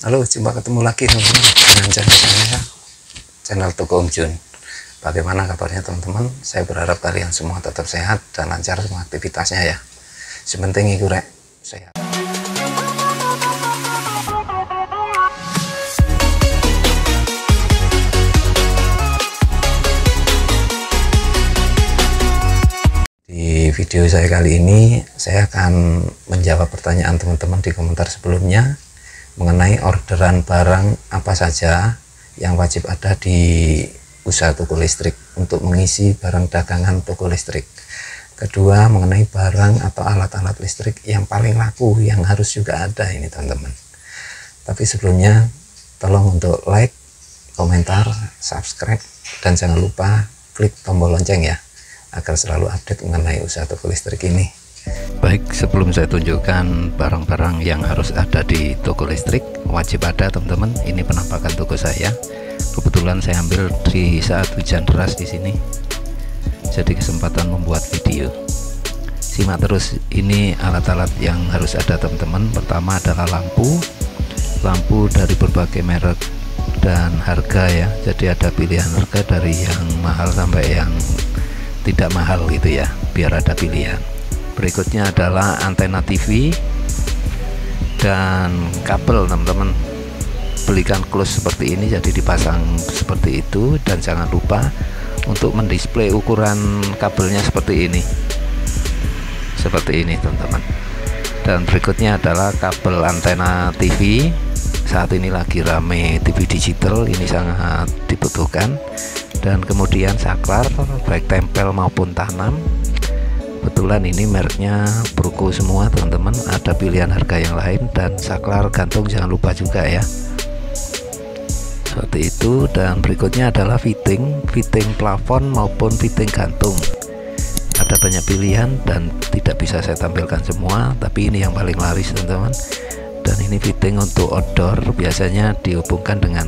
Halo, jumpa ketemu lagi teman-teman dengan channel saya, channel Toko Om Jun. Bagaimana kabarnya teman-teman? Saya berharap kalian semua tetap sehat dan lancar semua aktivitasnya ya. Sepenting iku rek sehat. Di video saya kali ini, saya akan menjawab pertanyaan teman-teman di komentar sebelumnya mengenai orderan barang apa saja yang wajib ada di usaha toko listrik untuk mengisi barang dagangan toko listrik. Kedua, mengenai barang atau alat-alat listrik yang paling laku yang harus juga ada ini teman-teman. Tapi sebelumnya tolong untuk like, komentar, subscribe, dan jangan lupa klik tombol lonceng ya, agar selalu update mengenai usaha toko listrik ini. Baik, sebelum saya tunjukkan barang-barang yang harus ada di toko listrik, wajib ada teman-teman. Ini penampakan toko saya. Kebetulan saya ambil di saat hujan deras di sini, jadi kesempatan membuat video. Simak terus, ini alat-alat yang harus ada teman-teman. Pertama adalah lampu dari berbagai merek dan harga ya. Jadi ada pilihan harga dari yang mahal sampai yang tidak mahal gitu ya, biar ada pilihan. Berikutnya adalah antena TV dan kabel teman-teman. Belikan close seperti ini, jadi dipasang seperti itu, dan jangan lupa untuk mendisplay ukuran kabelnya seperti ini teman-teman. Dan berikutnya adalah kabel antena TV. Saat ini lagi rame TV digital, ini sangat dibutuhkan. Dan kemudian saklar baik tempel maupun tanam. Kebetulan ini mereknya Bruco semua teman-teman, ada pilihan harga yang lain. Dan saklar gantung jangan lupa juga ya, seperti itu. Dan berikutnya adalah fitting plafon maupun fitting gantung. Ada banyak pilihan dan tidak bisa saya tampilkan semua, tapi ini yang paling laris teman-teman. Dan ini fitting untuk outdoor, biasanya dihubungkan dengan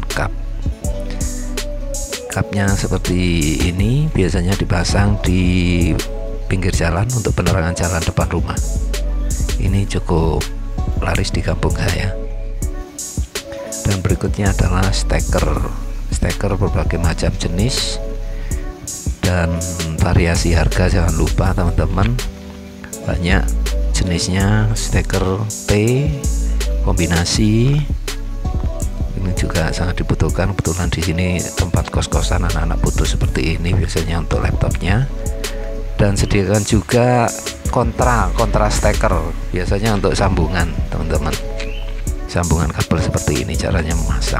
kapnya seperti ini, biasanya dipasang di pinggir jalan untuk penerangan jalan depan rumah. Ini cukup laris di kampung saya. Dan berikutnya adalah steker berbagai macam jenis dan variasi harga, jangan lupa teman-teman, banyak jenisnya. Steker T kombinasi ini juga sangat dibutuhkan. Kebetulan di sini tempat kos-kosan anak-anak butuh seperti ini biasanya untuk laptopnya. Dan sediakan juga kontra steker, biasanya untuk sambungan teman-teman, sambungan kabel seperti ini caranya memasang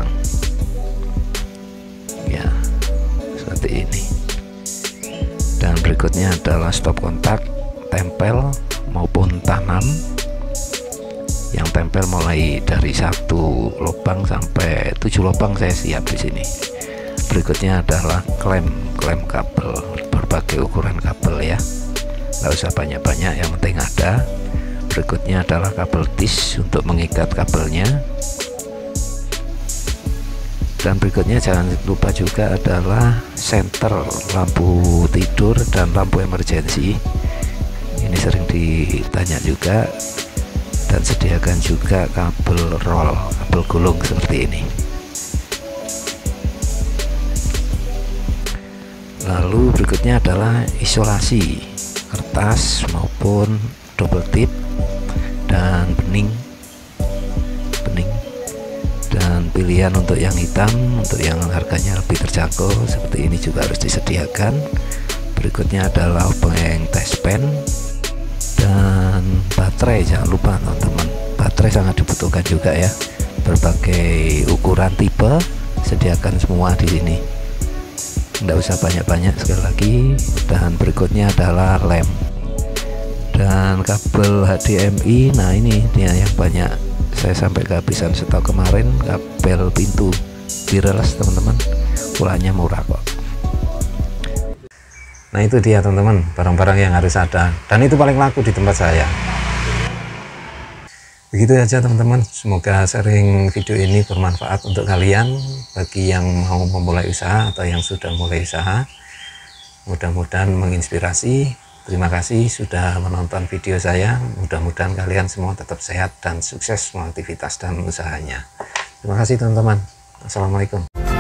ya, seperti ini. Dan berikutnya adalah stop kontak tempel maupun tanam. Yang tempel mulai dari 1 lubang sampai 7 lubang saya siap di sini. Berikutnya adalah klem kabel berbagai ukuran kabel ya, nggak usah banyak-banyak, yang penting ada. Berikutnya adalah kabel tis untuk mengikat kabelnya. Dan berikutnya jangan lupa juga adalah senter lampu tidur dan lampu emergensi. Ini sering ditanya juga. Dan sediakan juga kabel roll, kabel gulung seperti ini. Lalu berikutnya adalah isolasi kertas maupun double tip dan bening, dan pilihan untuk yang hitam, untuk yang harganya lebih terjangkau seperti ini juga harus disediakan. Berikutnya adalah obeng test pen dan baterai, jangan lupa teman-teman, baterai sangat dibutuhkan juga ya, berbagai ukuran tipe sediakan semua di sini, nggak usah banyak-banyak sekali lagi. Dan berikutnya adalah lem dan kabel HDMI. Nah ini dia yang banyak saya sampai kehabisan stok kemarin, kabel pintu wireless teman-teman, ulangnya murah kok. Nah itu dia teman-teman, barang-barang yang harus ada, dan itu paling laku di tempat saya. Begitu aja teman-teman, semoga sharing video ini bermanfaat untuk kalian, bagi yang mau memulai usaha atau yang sudah mulai usaha. Mudah-mudahan menginspirasi. Terima kasih sudah menonton video saya. Mudah-mudahan kalian semua tetap sehat dan sukses semua aktivitas dan usahanya. Terima kasih teman-teman. Assalamualaikum.